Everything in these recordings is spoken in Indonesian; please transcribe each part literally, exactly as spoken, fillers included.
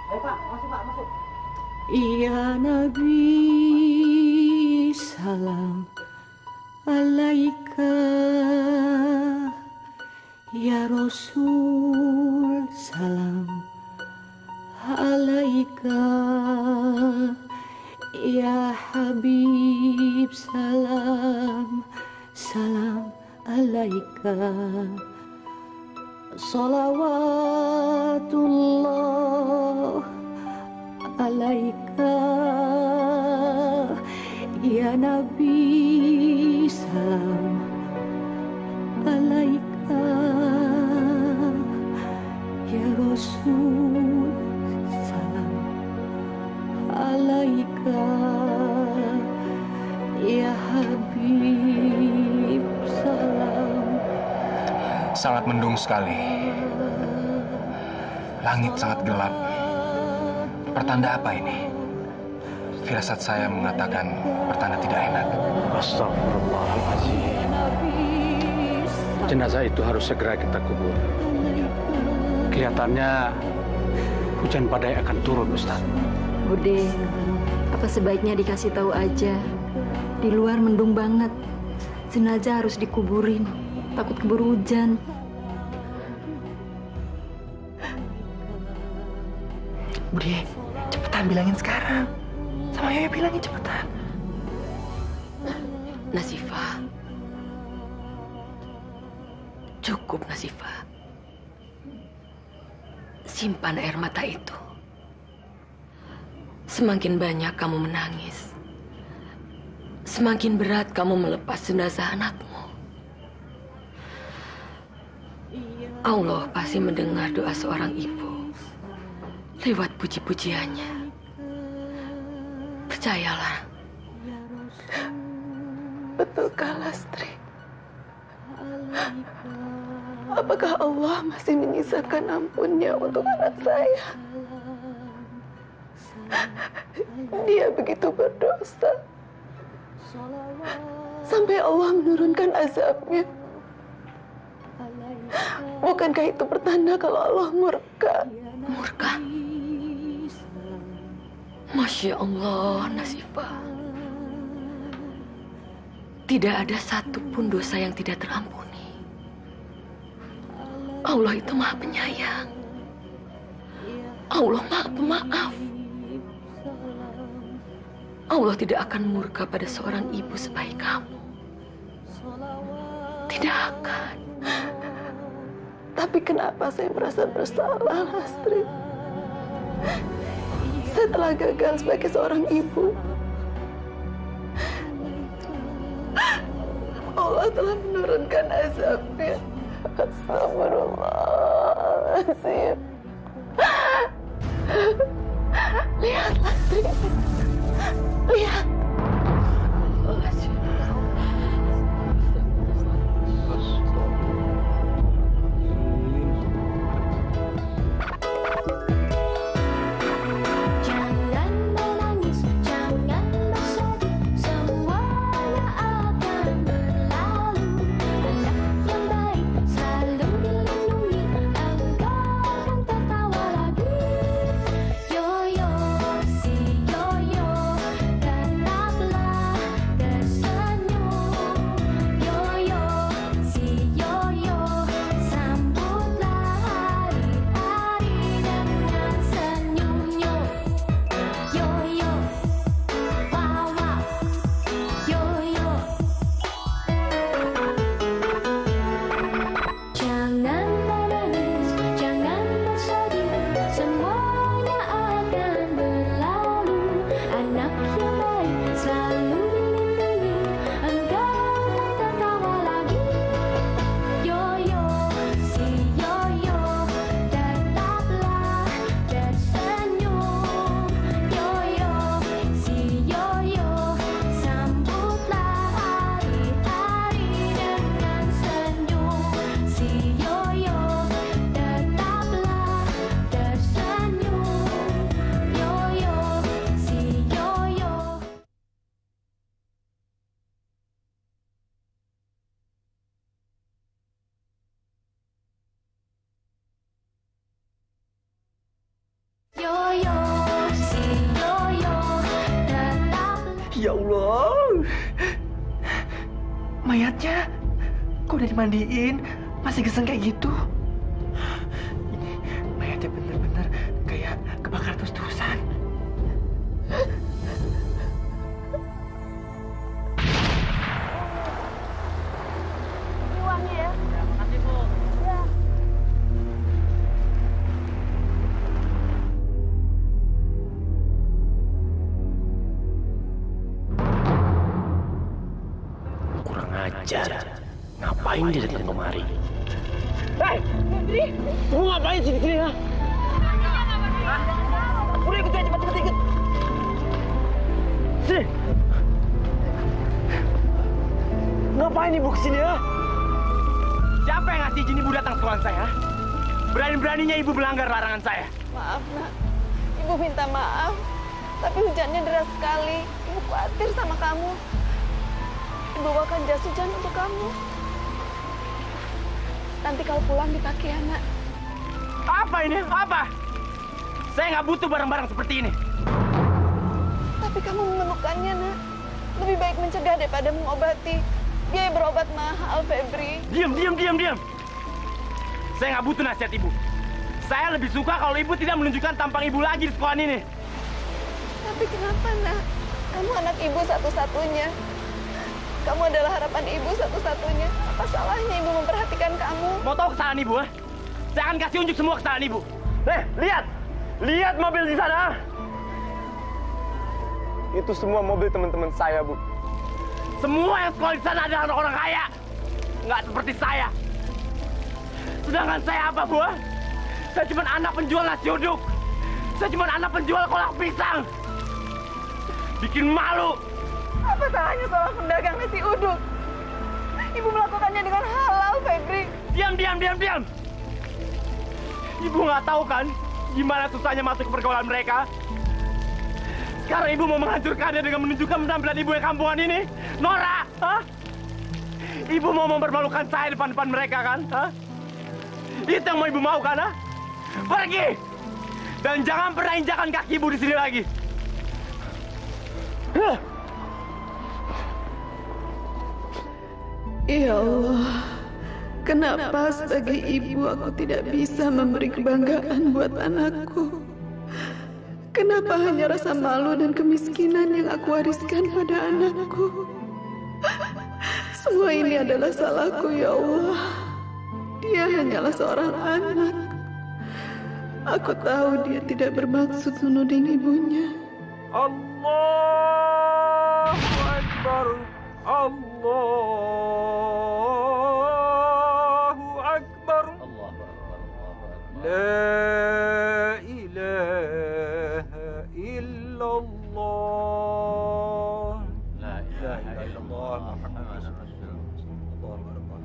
Ayo Pak, masuk Pak, masuk. Ya Nabi, salam alaika. Ya Rasul, salam alaika. Ya Habib, salam, salam alaika. Salawatullah alaika. Ya Nabi, salam alaika. Ya Rasul, salam alaika. Ya Habib, salam. Sangat mendung sekali. Langit sangat gelap. Pertanda apa ini? Firasat saya mengatakan pertanda tidak enak. Astagfirullahaladzim. Jenazah itu harus segera kita kubur. Kelihatannya hujan badai akan turun, Ustaz. Bude, apa sebaiknya dikasih tahu aja? Di luar mendung banget. Jenazah harus dikuburin. Takut keburu hujan. Bude, cepetan bilangin sekarang. Sama Yoyo bilangin cepetan. Nasifah. Cukup, Nasifah. Simpan air mata itu. Semakin banyak kamu menangis, semakin berat kamu melepas jenazah anakmu. Allah pasti mendengar doa seorang ibu lewat puji-pujiannya. Percayalah. Betulkah, Lastri? Apakah Allah masih menyisakan ampunnya untuk anak saya? Dia begitu berdosa. Sampai Allah menurunkan azabnya. Bukankah itu pertanda kalau Allah murka? Murka? Masya Allah, Nasifah. Tidak ada satupun dosa yang tidak terampuni. Allah itu Maha Penyayang. Allah Maha Pemaaf. Allah tidak akan murka pada seorang ibu sebaik kamu. Tidak akan. Tapi kenapa saya merasa bersalah, Lastri? Saya telah gagal sebagai seorang ibu. Allah telah menurunkan azabnya. Astagfirullahaladzim. Lihat, Lastri. Lihat. Yoyo, si yoyo, dan Ya Allah. Mayatnya kok udah dimandiin, masih geseng kayak gitu? Ini mayatnya bener-bener kayak kebakar terus-terusan. Ini uangnya ya. Ya, makasih Bu. Ya. Kurang ajar. Ngapain dia datang kemari? Hei, Hendri, kamu ngapain sih di sini ya? Udah ikut aja, cepat-cepat ikut. Sini. Ngapain ibu kesini ya? Siapa yang ngasih izin ibu datang ke sekolah saya? Berani-beraninya ibu melanggar larangan saya. Maaf, Nak. Ibu minta maaf. Tapi hujannya deras sekali. Ibu khawatir sama kamu. Ibu bawakan jas hujan untuk kamu. Nanti kalau pulang dipakai ya, Nak. Apa ini? Apa? Saya nggak butuh barang-barang seperti ini. Tapi kamu memerlukannya, Nak. Lebih baik mencegah daripada mengobati. Biaya berobat mahal, Febri. Diam, diam, diam, diam. Saya nggak butuh nasihat ibu. Saya lebih suka kalau ibu tidak menunjukkan tampang ibu lagi di sekolah ini. Tapi kenapa, Nak? Kamu anak ibu satu-satunya. Kamu adalah harapan ibu satu-satunya. Apa salahnya ibu memperhatikan kamu? Mau tahu kesalahan ibu, ha? Saya akan kasih unjuk semua kesalahan ibu. Eh, lihat! Lihat mobil di sana! Itu semua mobil teman-teman saya, Bu. Semua yang sekolah di sana adalah orang-orang kaya. Nggak seperti saya. Sedangkan saya apa, Bu? Ha? Saya cuma anak penjual nasi uduk. Saya cuma anak penjual kolak pisang. Bikin malu. Apa salahnya seorang pedagang nasi uduk? Ibu melakukannya dengan halal, Febri. Diam, diam, diam, diam. Ibu nggak tahu kan gimana susahnya masuk ke pergaulan mereka? Sekarang ibu mau menghancurkannya dengan menunjukkan penampilan ibu yang kampungan ini? Nora, hah? Ibu mau mempermalukan saya depan-depan mereka kan? Hah? Itu yang mau ibu mau kan? Hah? Pergi! Dan jangan pernah injakan kaki ibu di sini lagi. Huh. Ya Allah, kenapa sebagai ibu aku tidak bisa memberi kebanggaan buat anakku? Kenapa hanya rasa malu dan kemiskinan yang aku wariskan pada anakku? Semua ini adalah salahku, ya Allah. Dia hanyalah seorang anak. Aku tahu dia tidak bermaksud menuding ibunya. Allahu Akbar. Allahu Akbar. La ilaha illallah. La ilaha illallah Muhammadur Rasulullah.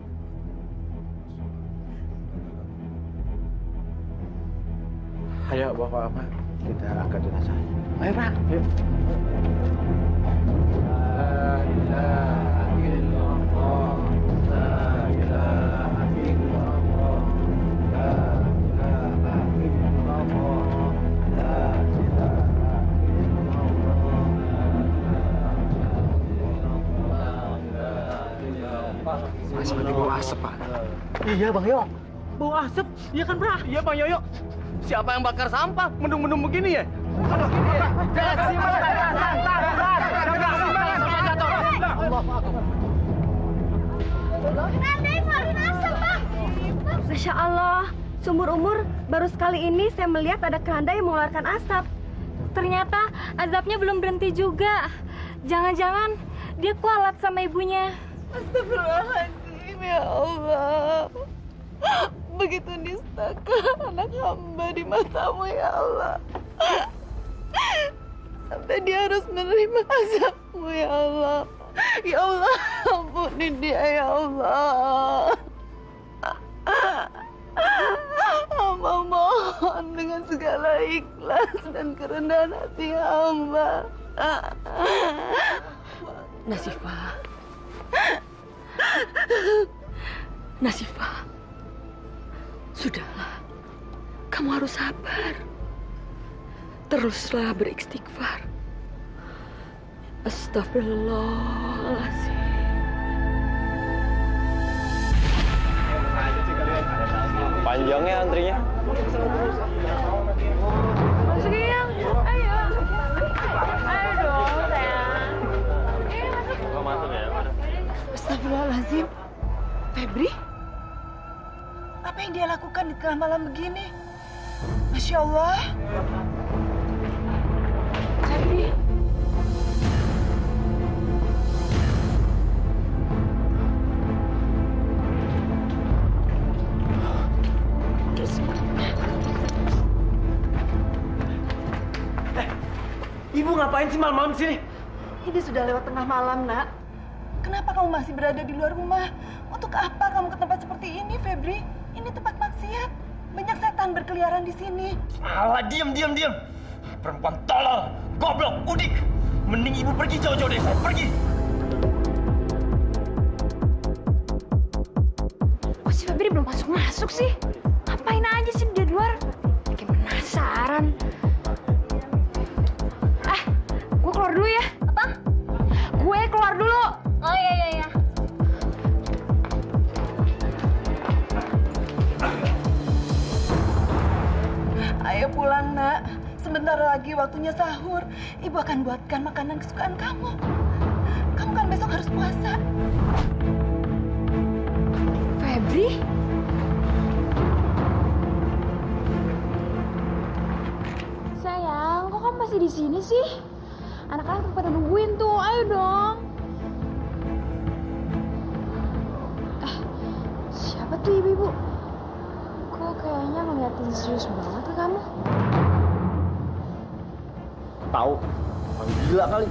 Ayo bapak apa? Kita angkat jenazah. Ayo, Pak. Yuk. La ilaha illallah. La ilaha illallah. La ilaha illallah. La ilaha illallah. Masih lagi bau asap, Pak. Iya, Bang Yo. Bau asap? Iya kan, Bra? Iya, Bang Yoyo. Siapa yang bakar sampah? Mendung-mendung begini ya? Aduh, gini ya? Jangan simpan, jangan, jangan, jangan, jangan simpan, sampai jatuh. Allah, Masya Allah, seumur umur baru sekali ini saya melihat ada keranda yang mengeluarkan asap. Ternyata azabnya belum berhenti juga. Jangan-jangan dia kualat sama ibunya. Astagfirullahaladzim, ya Allah. Begitu nistakah anak hamba di matamu, ya Allah. Sampai dia harus menerima azabmu, ya Allah. Ya Allah, ampuni dia, ya Allah. Hamba mohon dengan segala ikhlas dan kerendahan hati hamba. Nasifah. Nasifah. Sudahlah. Kamu harus sabar. Teruslah beristighfar. Astagfirullahaladzim. Panjangnya antrinya. Masuk yang, ayo. Ayo dong, sayang. Ayo masuk. Astagfirullahaladzim. Febri? Apa yang dia lakukan di tengah malam begini? Masya Allah. Febri. Ibu ngapain sih malam-malam sini? Ini sudah lewat tengah malam, Nak. Kenapa kamu masih berada di luar rumah? Untuk apa kamu ke tempat seperti ini, Febri? Ini tempat maksiat. Banyak setan berkeliaran di sini. Alah, diam, diam, diam. Perempuan tolol, goblok, udik. Mending ibu pergi jauh-jauh deh, pergi. Oh, si Febri belum masuk-masuk sih. Ngapain aja sih dia di luar? Bikin penasaran. Ah, gue keluar dulu ya. Apa? Gue keluar dulu. Oh iya iya iya. Ayo pulang, Nak. Sebentar lagi waktunya sahur. Ibu akan buatkan makanan kesukaan kamu. Kamu kan besok harus puasa. Febri? Sayang, kok kamu masih di sini sih? Anak-anak pada nungguin tuh, ayo dong. Eh, siapa tuh ibu-ibu? Kok kayaknya ngeliatin serius banget ke kamu? Tahu, orang gila kali.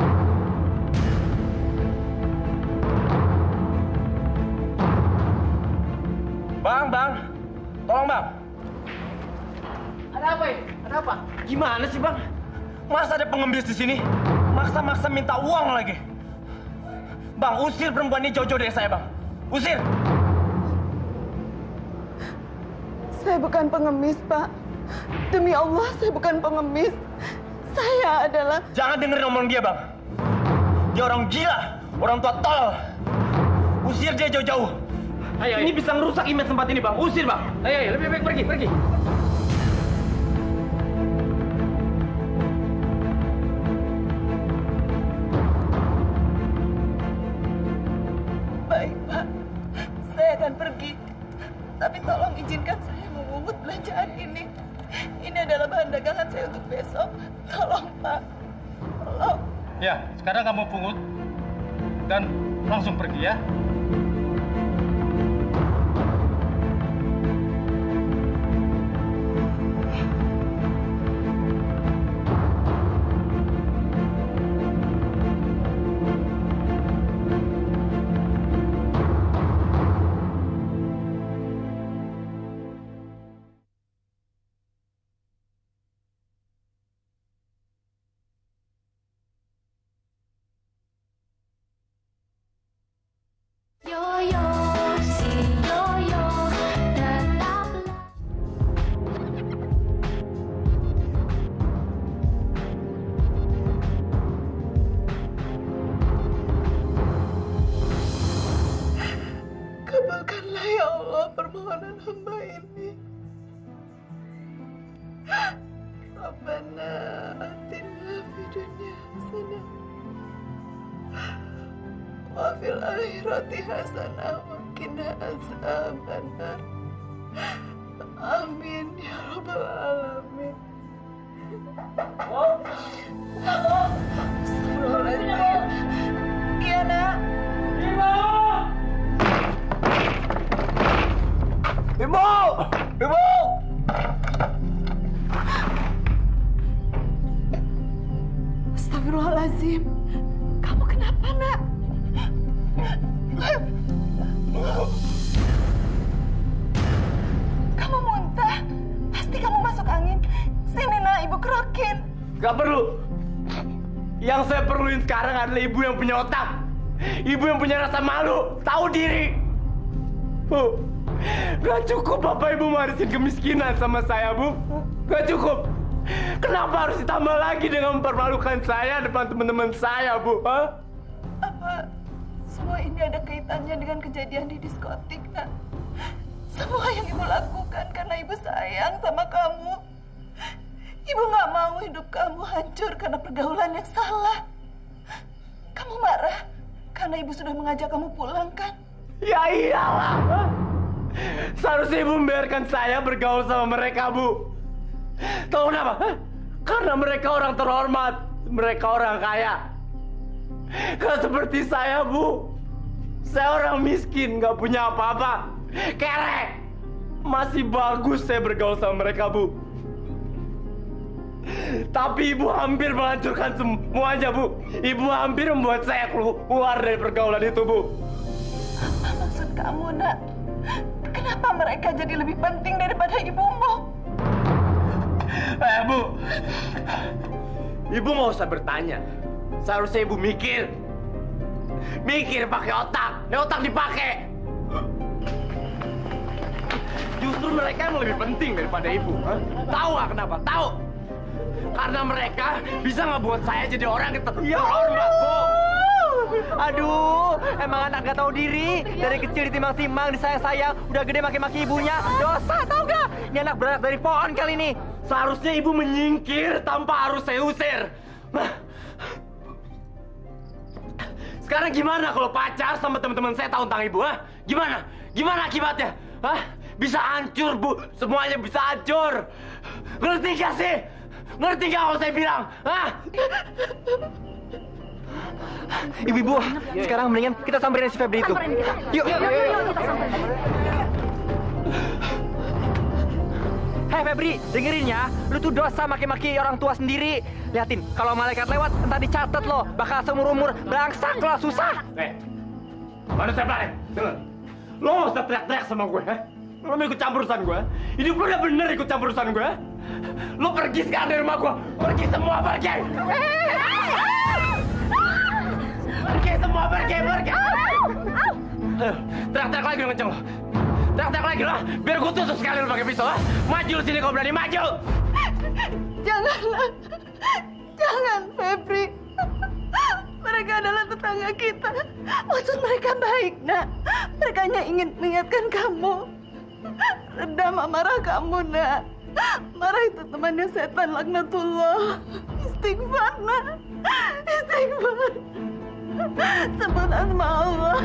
Bang, bang, tolong bang. Ada apa ini? Ada apa? Gimana sih bang? Masa ada pengemis di sini? Maksa-maksa minta uang lagi. Bang, usir perempuan ini jauh-jauh dari saya bang. Usir. Saya bukan pengemis, Pak. Demi Allah, saya bukan pengemis. Saya adalah... Jangan dengerin omongan dia, Bang. Dia orang gila, orang tua tol. Usir dia jauh-jauh. Ayo, ini bisa ngerusak image tempat ini, Bang. Usir, Bang. Ayo, ayo, lebih baik pergi, pergi. Baik, Pak. Saya akan pergi. Tapi tolong izinkan saya memungut belanjaan ini. Ini adalah bahan dagangan saya untuk besok. Tolong, Pak. Tolong. Ya, sekarang kamu pungut dan langsung pergi ya. Kabulkanlah ya Allah permohonan hamba ini. Rabbana atina fid dunya hasanah wa fil akhirati hasanah wa qina azabannar. Amin ya rabbal alamin. Astagfirullahaladzim. Kiana. Ibu! Ibu! Astagfirullahaladzim. Kamu kenapa, Nak? Kamu muntah. Pasti kamu masuk angin. Sini, Nak, Ibu kerokin. Gak perlu. Yang saya perluin sekarang adalah ibu yang punya otak. Ibu yang punya rasa malu, tahu diri. Bu, gak cukup Bapak Ibu warisin kemiskinan sama saya, Bu. Gak cukup. Kenapa harus ditambah lagi dengan mempermalukan saya depan teman-teman saya, Bu? Hah? Apa semua ini ada kaitannya dengan kejadian di diskotik, Nak? Semua yang Ibu lakukan karena Ibu sayang sama kamu. Ibu nggak mau hidup kamu hancur karena pergaulan yang salah. Kamu marah karena Ibu sudah mengajak kamu pulang, kan? Ya iyalah. Seharusnya Ibu membiarkan saya bergaul sama mereka, Bu. Tahu kenapa? Hah? Karena mereka orang terhormat. Mereka orang kaya. Gak seperti saya, Bu. Saya orang miskin, gak punya apa-apa. Kere. Masih bagus saya bergaul sama mereka, Bu. Tapi Ibu hampir menghancurkan semuanya, Bu. Ibu hampir membuat saya keluar dari pergaulan itu, Bu. Apa maksud kamu, Nak? Kenapa mereka jadi lebih penting daripada ibumu? Eh, Bu. Ibu nggak usah bertanya. Seharusnya Ibu mikir. Mikir pakai otak. Ini otak dipakai. Justru mereka yang lebih penting daripada Ibu. Hah? Tahu nggak kenapa? Tahu? Karena mereka bisa ngebuat saya jadi orang yang terhormat, Bu. Aduh, emang anak gak tahu diri. Dari kecil ditimang-timang, disayang-sayang, udah gede maki-maki ibunya. Dosa, tau gak? Ini anak beranak dari pohon kali ini. Seharusnya Ibu menyingkir tanpa harus saya usir. Nah, sekarang gimana kalau pacar sama teman-teman saya tahu tentang Ibu? Hah? Gimana? Gimana akibatnya? Hah? Bisa hancur, Bu. Semuanya bisa hancur. Ngerti gak sih? Ngerti gak kalau saya bilang? Hah? Ibu-ibu, sekarang mendingan kita samperin si Febri itu. Yuk, yuk, yuk, yuk, kita samperin. Hei Febri, dengerin ya. Lu tuh dosa maki-maki orang tua sendiri. Liatin, kalau malaikat lewat, entar dicatat lo. Bakal seumur-umur belangsak lo, susah. Eh, manusia pelari, denger. Lo nggak usah teriak-teriak sama gue, ha? Lo mau ikut campur urusan gue? Hidup lo udah bener ikut campur urusan gue? Lo pergi sekarang dari rumah gue. Pergi semua, pergi. Pergi semua, pergi, pergi. Teriak-teriak lagi lo kenceng lo. Teriak-teriak lagi lo, biar gue tusuk sekali lo pakai pisau, ha? Maju sini kalau berani, maju. Janganlah. Jangan, Febri. Mereka adalah tetangga kita. Maksud mereka baik, Nak. Mereka hanya ingin mengingatkan kamu. Redam amarah kamu, Nak. Marah itu temannya setan, laknatullah. Istighfar, Nak. Istighfar. Sebut asma Allah.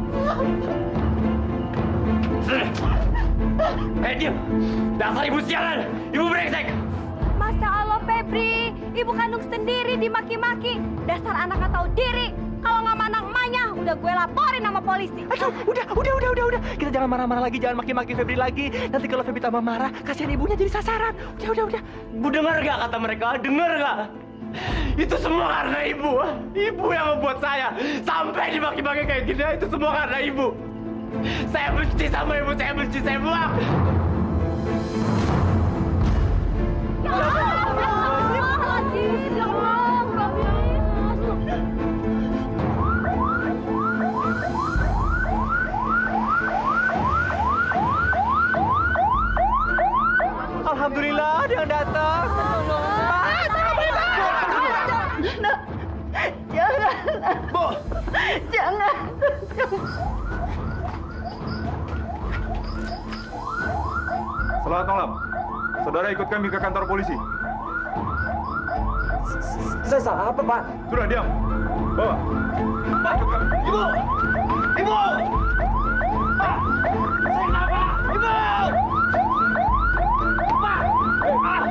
Eh, diam. Dasar ibu sialan. Ibu brengsek. Masya Allah, Febri. Ibu kandung sendiri dimaki-maki. Dasar anak gak tahu diri. Kalau nggak manang emaknya, udah gue laporin sama polisi. Aduh, udah, udah, udah, udah, udah. Kita jangan marah-marah lagi, jangan maki-maki Febri lagi. Nanti kalau Febri tambah marah, kasihan ibunya jadi sasaran. Udah, udah, udah. Bu dengar gak kata mereka? Dengar gak? Itu semua karena ibu. Ibu yang membuat saya sampai dimaki-maki kayak gini. Itu semua karena ibu. Saya benci sama ibu, saya benci, saya buang. Ya Allah, ya Allah, Alhamdulillah ada yang datang. Nak, jangan. Bu, Jangan. Selamat malam. Saudara ikut kami ke kantor polisi. Saya salah apa, Pak? Sudah, diam. Bawa. Pak, ibu, ibu. Pak, saya kenapa? Ibu. Pak, ah.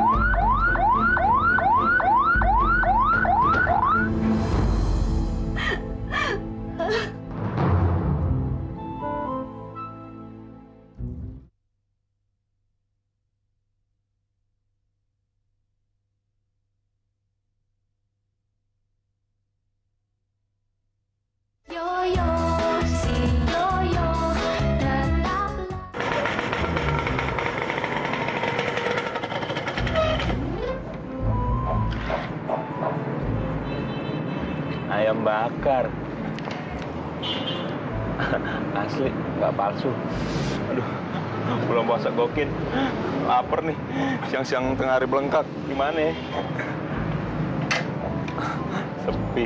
Ayam bakar. Asli, nggak palsu. Aduh. Belum puasa gokin. Lapar nih. Siang-siang tengah hari belengkak. Gimana ya? Sepi.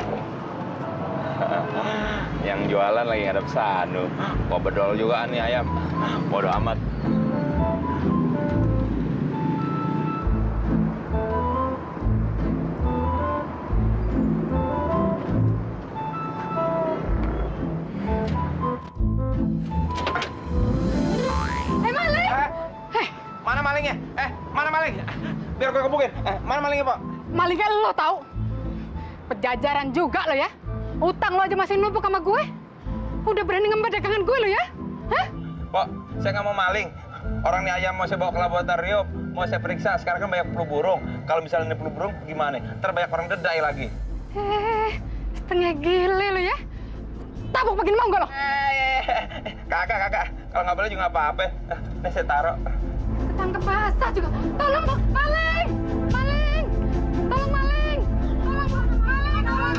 Yang jualan lagi ngadep sanu. Kok bedol juga nih ayam. Bodoh amat. Mana malingnya? Eh, mana maling? Biar gue kebukin. Eh, mana malingnya, Pak? Malingnya lo tahu? Pejajaran juga lo ya. Utang lo aja masih numpuk sama gue. Udah berani ngembat dagangan gue lo ya? Hah? Pak, saya nggak mau maling. Orang nih ayam mau saya bawa ke laboratorium, mau saya periksa. Sekarang kan banyak flu burung. Kalau misalnya ini flu burung, gimana? Ntar banyak orang dedai lagi. Eh, setengah gile lo ya. Tabuk begini mau nggak lo? Eh, kakak, kakak. Kalau nggak boleh juga nggak apa-apa. Ini saya taruh. Ketangkep basah juga. Tolong, maling! Maling! Tolong, maling! Tolong, maling! Tolong,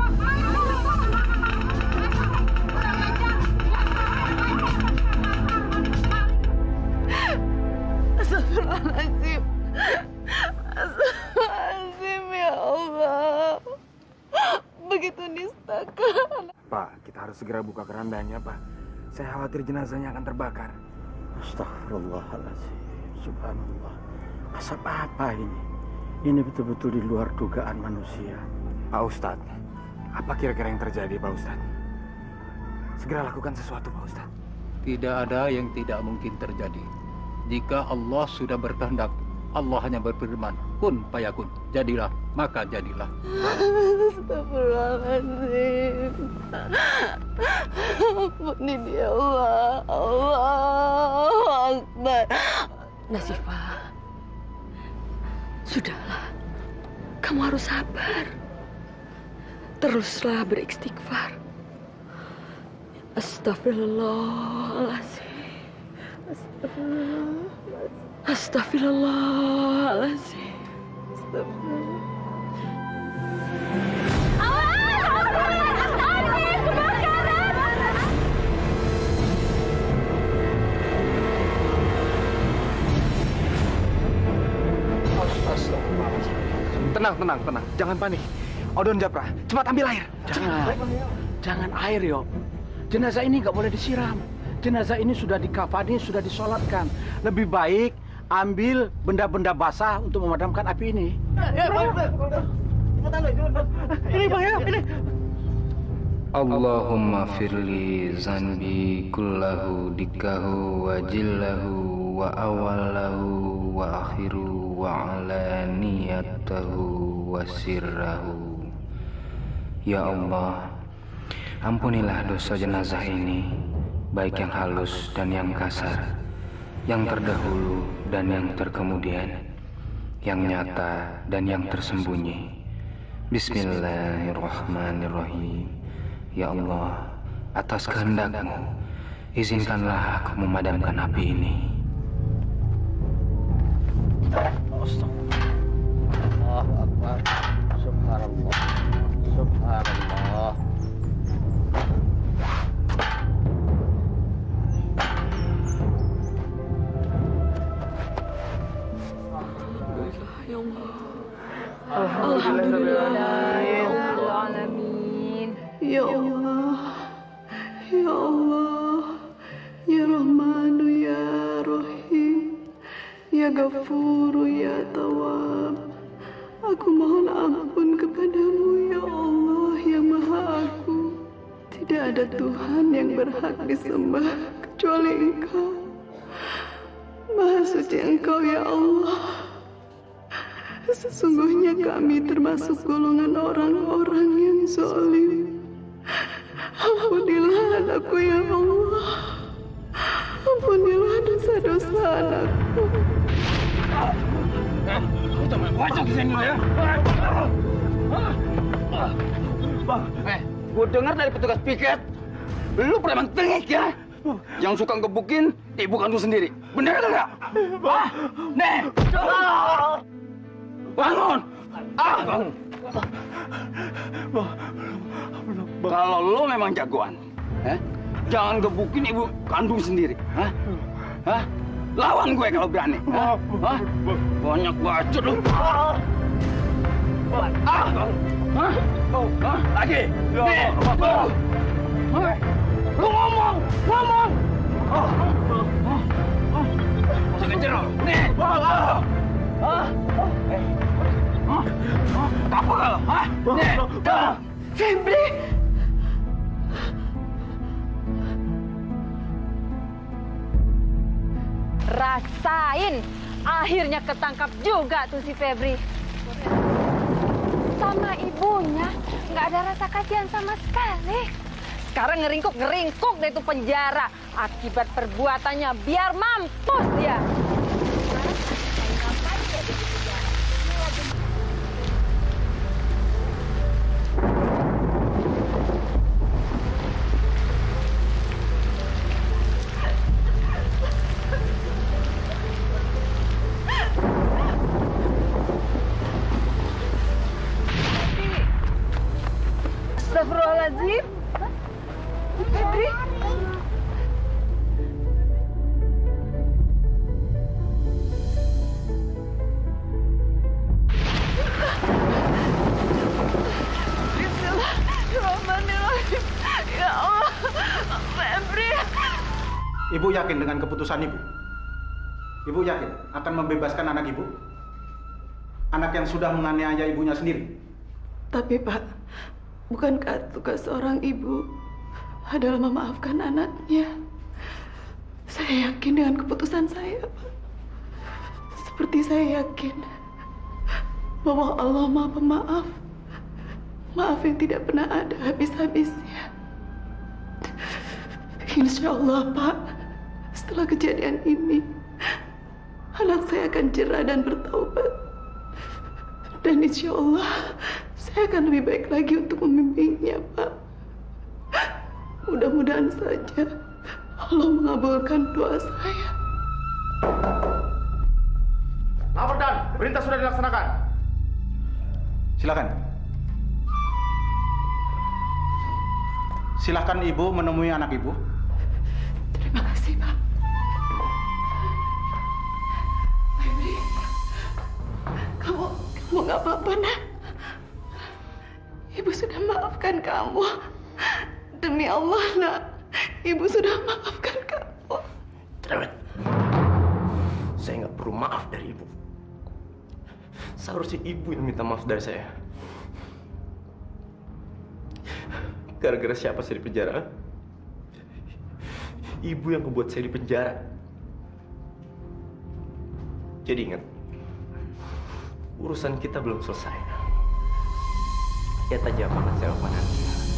Astagfirullahaladzim. Astagfirullahaladzim, ya Allah. Begitu nistakan. Pak, kita harus segera buka kerandanya, Pak. Saya khawatir jenazahnya akan terbakar. Astagfirullahaladzim. Subhanallah. Asap apa ini? Ini betul-betul di luar dugaan manusia. Pak Ustadz, apa kira-kira yang terjadi, Pak Ustadz? Segera lakukan sesuatu, Pak Ustadz. Tidak ada yang tidak mungkin terjadi. Jika Allah sudah berkehendak, Allah hanya berfirman, kun fayakun. Jadilah, maka jadilah. Astagfirullahaladzim. Ampuni dia, Allah. Allahu Akbar. Nasifah, sudahlah. Kamu harus sabar. Teruslah beristighfar. Astagfirullahaladzim. Astagfirullahaladzim. Astagfirullahaladzim. Astagfirullah. Tenang, tenang, tenang. Jangan panik. Odon Japra, cepat ambil air. Jangan. Jangan air, yo. Jenazah ini nggak boleh disiram. Jenazah ini sudah dikafani, sudah disolatkan. Lebih baik ambil benda-benda basah untuk memadamkan api ini. Ya, Pak. Ini, Bang, ya. Ini. Allahumma firli zanbi kullahu dikahu wa jillahu wa awalahu wa akhiru wa alaniyatahu wa sirrahu. Ya Allah, ampunilah dosa jenazah ini, baik yang halus dan yang kasar, yang terdahulu dan yang terkemudian, yang nyata dan yang tersembunyi. Bismillahirrahmanirrahim. Ya Allah, atas kehendak-Mu, izinkanlah aku memadamkan api ini. Allahu Akbar. Subhanallah. Subhanallah. Alhamdulillah ya Allah. Ya Allah, ya Allah, ya Rahmanu ya Rahim, ya Ghafuru ya Tawwab. Aku mohon ampun kepadamu ya Allah yang Maha Agung. Tidak ada Tuhan yang berhak disembah kecuali Engkau. Maha suci Engkau ya Allah. Sesungguhnya kami termasuk golongan orang-orang yang zalim. Ampunilah anakku ya Allah. Ampunilah dosa-dosa anakku. Kamu tak main wajah di sini ya? Bang, eh, gue dengar dari petugas piket, lu preman tengik ya? Yang suka ngebukin ibu kandung sendiri. Bener nggak? Wah, nih. Bangun! Ah! Bangun! Kalau lo memang jagoan, eh, jangan gebukin ibu kandung sendiri. Hah? Hah? Lawan gue kalau berani. Hah? Hah? Banyak bacot lu. Ah! Hah? Hah? Lagi. Nih. Hah? Lu ngomong, ngomong. Masih kejar lo. Nih. Hah? Hah? Apa kalau? Hah? Nih. Febri. Rasain, akhirnya ketangkap juga tuh si Febri. Sama ibunya, nggak ada rasa kasihan sama sekali. Sekarang ngeringkuk-ngeringkuk deh tuh penjara. Akibat perbuatannya, biar mampus dia. Astagfirullahaladzim. Febri. Bismillahirrahmanirrahim. Ya Allah. Febri. Ibu yakin dengan keputusan ibu? Ibu yakin akan membebaskan anak ibu? Anak yang sudah menganiaya ibunya sendiri? Tapi Pak, bukankah tugas seorang ibu adalah memaafkan anaknya? Saya yakin dengan keputusan saya, Pak. Seperti saya yakin bahwa Allah Maha Pemaaf. Maaf yang tidak pernah ada habis-habisnya. Insya Allah, Pak, setelah kejadian ini, anak saya akan jerah dan bertaubat. Dan insya Allah, saya akan lebih baik lagi untuk membimbingnya, Pak. Mudah-mudahan saja Allah mengabulkan doa saya. Lapor dan perintah sudah dilaksanakan. Silakan. Silakan ibu menemui anak ibu. Terima kasih, Pak. Febri, kamu kamu nggak apa-apa, nak. Ibu sudah maafkan kamu. Demi Allah, nak. Ibu sudah maafkan kamu. Cerewet. Saya nggak perlu maaf dari ibu. Seharusnya ibu yang minta maaf dari saya. Gara-gara siapa saya di penjara? Ibu yang membuat saya di penjara. Jadi ingat, urusan kita belum selesai. Lihat aja apa akan saya lakukan nanti.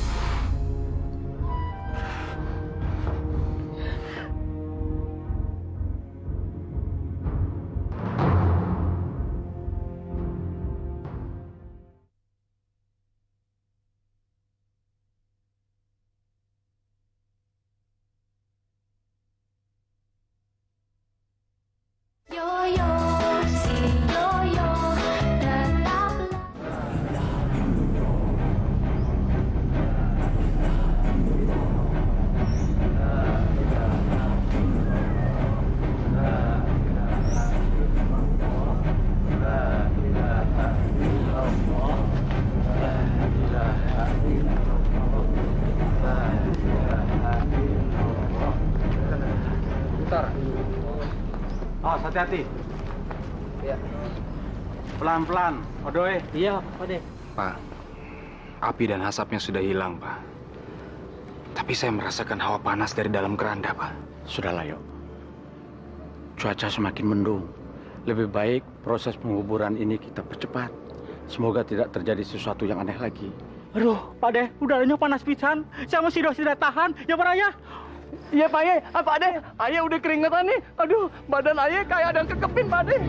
Hati-hati. Ya. Pelan-pelan, Odoy. Iya, Pak De. Pak, api dan asapnya sudah hilang, Pak. Tapi saya merasakan hawa panas dari dalam keranda, Pak. Sudahlah, yuk. Cuaca semakin mendung. Lebih baik proses penguburan ini kita percepat. Semoga tidak terjadi sesuatu yang aneh lagi. Aduh, Pak De, udaranya panas pisan. Saya masih sudah tidak tahan. Ya, Pak Raya. Iya, Pak Ye. Ah, Pak De, Ayah udah keringetan nih. Aduh, badan Ayah kayak ada yang kekepin, Pak De.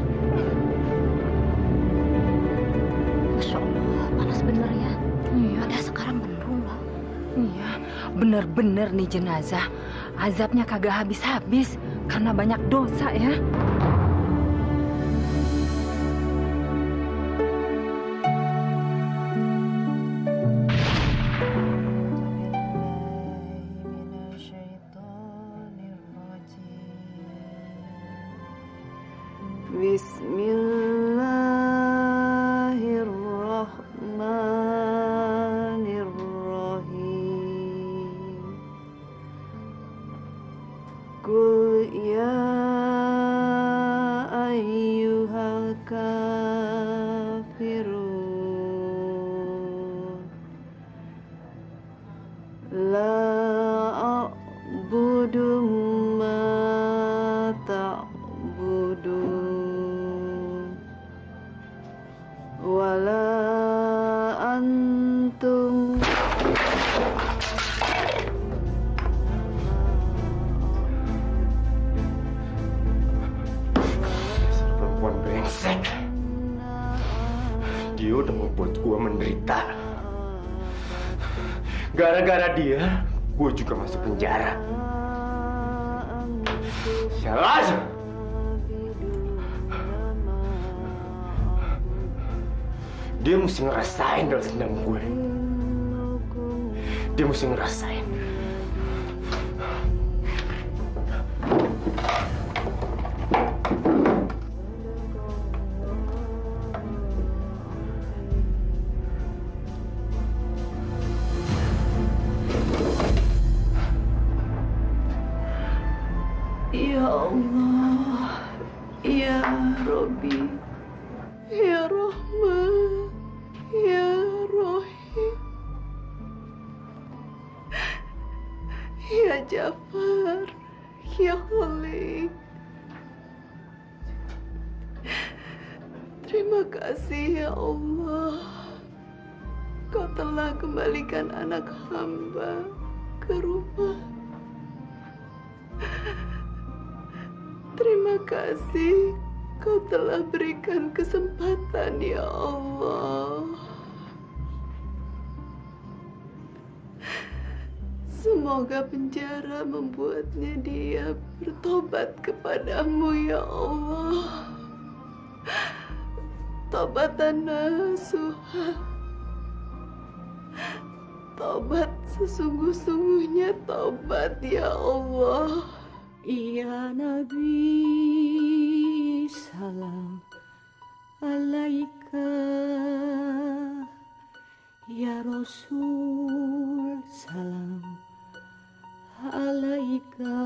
Masya Allah, panas bener ya. Iya. Ada sekarang mendung loh. Iya, bener-bener nih jenazah. Azabnya kagak habis-habis karena banyak dosa ya. gue menderita. Gara-gara dia, gue juga masuk penjara. Sialan! Dia mesti ngerasain balas dendam gue. Dia mesti ngerasain. Ya Allah, Ya Robbi, Ya Rahman, Ya Rahim, Ya Jafar, Ya Khalik. Terima kasih ya Allah, Kau telah kembalikan anak hamba ke rumah. Terima kasih Kau telah berikan kesempatan ya Allah. Semoga penjara membuatnya dia bertobat kepadamu ya Allah. Tobatan nasuha, tobat sesungguh-sungguhnya tobat ya Allah. Ya Nabi, salam alaika. Ya Rasul, salam alaika.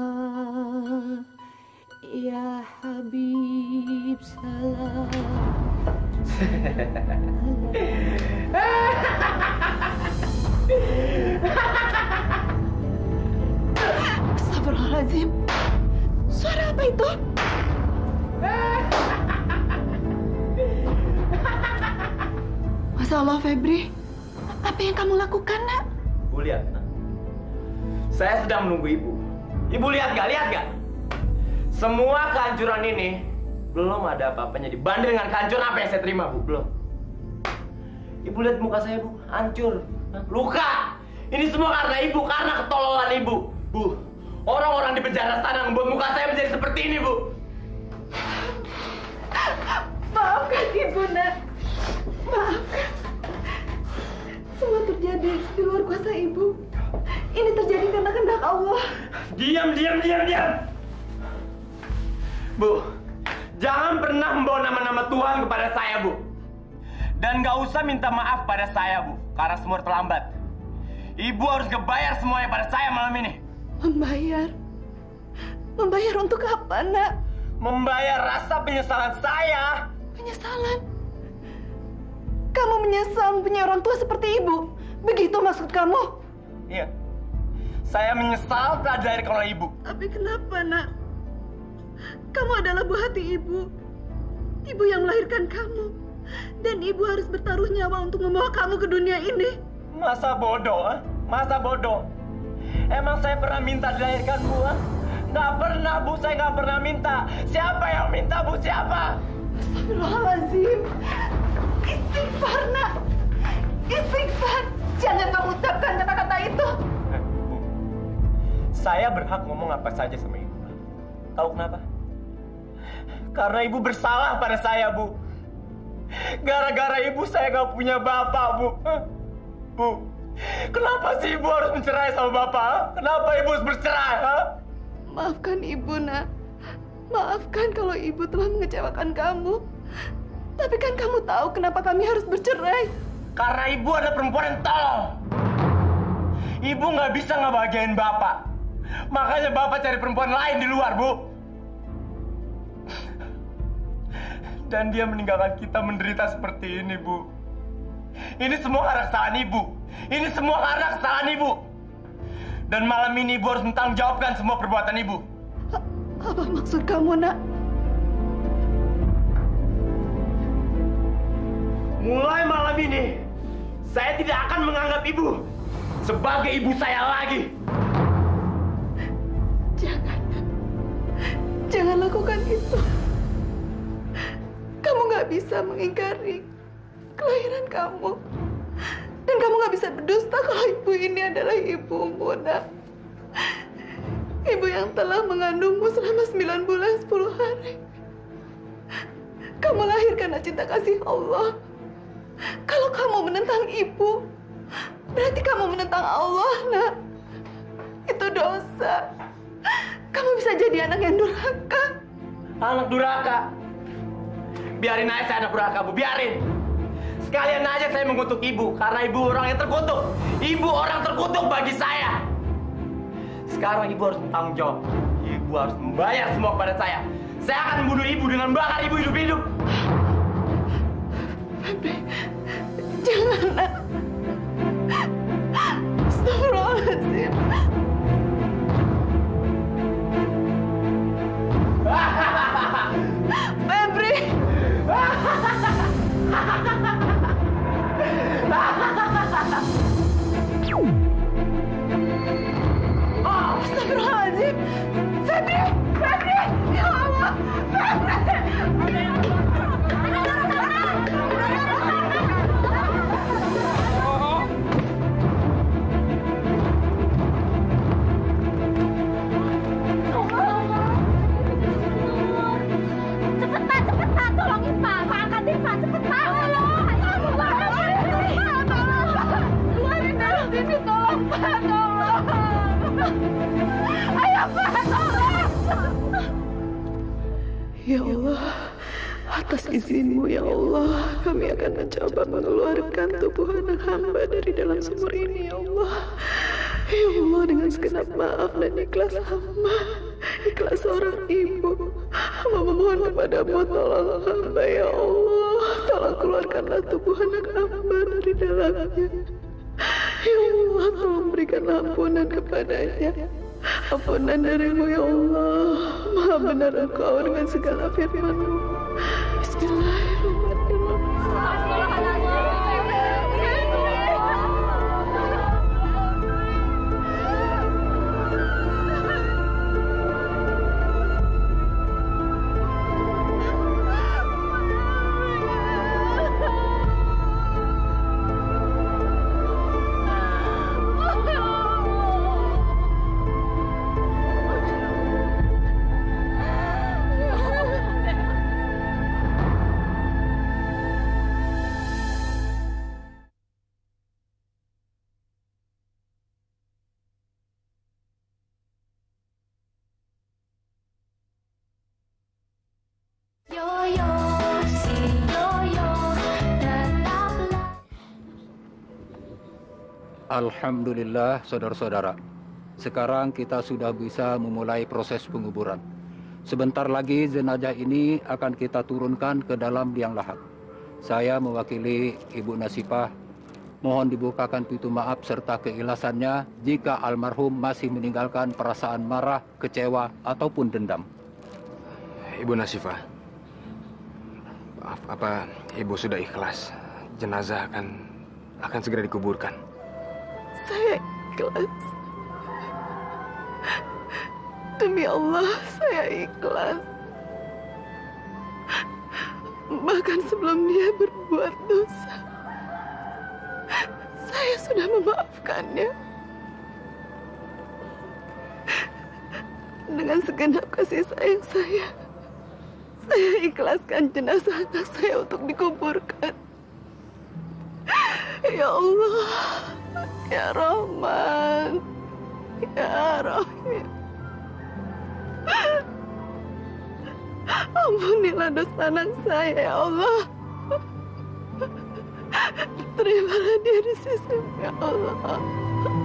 Ya Habib, salam. Astagfirullahaladzim. Suara apa itu? Masya Allah, Febri. Apa yang kamu lakukan, nak? Ibu lihat, nak. Saya sedang menunggu ibu. Ibu lihat gak? Lihat gak? Semua kehancuran ini belum ada apa-apanya dibanding dengan kehancuran apa yang saya terima, Bu. Belum. Ibu lihat muka saya, Bu. Hancur. Luka. Ini semua karena ibu, karena ketololan ibu. Bu, orang-orang di penjara sana membuat muka saya menjadi seperti ini, Bu. Maafkan ibu, nak. Maafkan. Semua terjadi di luar kuasa ibu. Ini terjadi karena kehendak Allah. Diam, diam, diam, diam. Bu, jangan pernah membawa nama-nama Tuhan kepada saya, Bu. Dan gak usah minta maaf pada saya, Bu. Karena semua terlambat. Ibu harus kebayar semuanya pada saya malam ini. Membayar? Membayar untuk apa, nak? Membayar rasa penyesalan saya. Penyesalan? Kamu menyesal punya orang tua seperti ibu? Begitu maksud kamu? Iya. Saya menyesal telah dilahirkan oleh ibu. Tapi kenapa, nak? Kamu adalah buah hati ibu. Ibu yang melahirkan kamu. Dan ibu harus bertaruh nyawa untuk membawa kamu ke dunia ini. Masa bodoh, eh? Masa bodoh? Emang saya pernah minta dilahirkan, Bu? Eh? Nggak pernah, Bu. Saya nggak pernah minta. Siapa yang minta, Bu? Siapa? Astagfirullahaladzim. Istighfar, nak. Istighfar. Jangan kamu ucapkan kata-kata itu. Eh, Bu. Saya berhak ngomong apa saja sama ibu. Tahu kenapa? Karena ibu bersalah pada saya, Bu. Gara-gara ibu saya nggak punya bapak, Bu. Eh, Bu, kenapa sih ibu harus mencerai sama bapak? Kenapa ibu harus bercerai? Ha? Maafkan ibu, nak. Maafkan kalau ibu telah mengecewakan kamu. Tapi kan kamu tahu kenapa kami harus bercerai. Karena ibu ada perempuan yang tolol. Ibu nggak bisa ngebahagiain bapak. Makanya bapak cari perempuan lain di luar, Bu. Dan dia meninggalkan kita menderita seperti ini, Bu. Ini semua karena kesalahan ibu. Ini semua karena kesalahan ibu. Dan malam ini ibu harus mentanggungjawabkan semua perbuatan ibu. Apa maksud kamu, nak? Mulai malam ini, saya tidak akan menganggap ibu sebagai ibu saya lagi. Jangan. Jangan lakukan itu. Kamu nggak bisa mengingkari kelahiran kamu. Dan kamu gak bisa berdusta kalau ibu ini adalah ibumu, nak. Ibu yang telah mengandungmu selama sembilan bulan sepuluh hari. Kamu lahir karena cinta kasih Allah. Kalau kamu menentang ibu, berarti kamu menentang Allah, nak. Itu dosa. Kamu bisa jadi anak yang durhaka. Anak durhaka? Biarin aja saya anak durhaka, Bu. Biarin. Sekalian aja saya mengutuk ibu, karena ibu orang yang terkutuk. Ibu orang terkutuk bagi saya. Sekarang ibu harus bertanggung jawab. Ibu harus membayar semua kepada saya. Saya akan membunuh ibu dengan bakar ibu hidup-hidup. Febri, jangan, nak. Astagfirullahaladzim. Febri. Astagfirullahaladzim. Febri, Febri, ya Allah, Febri. Cepet Pak, cepet Pak, tolongin Pak, Pak angkatin Pak, cepet Pak, tolong. Keluarin dari sini, tolong Pak, tolong. Ayo Pak, tolong. Ya Allah, atas izin-Mu ya Allah, kami akan mencoba mengeluarkan tubuh anak hamba dari dalam sumur ini ya Allah. Ya Allah, dengan segenap maaf dan ikhlas hamba, ikhlas seorang ibu, hamba memohon kepadamu, tolong hamba ya Allah, tolong keluarkanlah tubuh anak hamba dari dalamnya. Ya Allah, tolong berikanlah ampunan kepadanya. Ampunan darimu ya Allah, maha benar Engkau dengan segala firman-Mu. Bismillahirrahmanirrahim. Alhamdulillah, saudara-saudara. Sekarang kita sudah bisa memulai proses penguburan. Sebentar lagi jenazah ini akan kita turunkan ke dalam liang lahat. Saya mewakili Ibu Nasifah, mohon dibukakan pintu maaf serta keikhlasannya jika almarhum masih meninggalkan perasaan marah, kecewa, ataupun dendam. Ibu Nasifah, maaf, apa Ibu sudah ikhlas? Jenazah akan akan segera dikuburkan. Saya ikhlas. Demi Allah, saya ikhlas. Bahkan sebelum dia berbuat dosa, saya sudah memaafkannya. Dengan segenap kasih sayang saya, saya ikhlaskan jenazah anak saya untuk dikuburkan. Ya Allah, Ya Rahman, Ya Rahim, ampunilah dosa anak saya, ya Allah. Terimalah dia di sisi-Mu, ya Allah.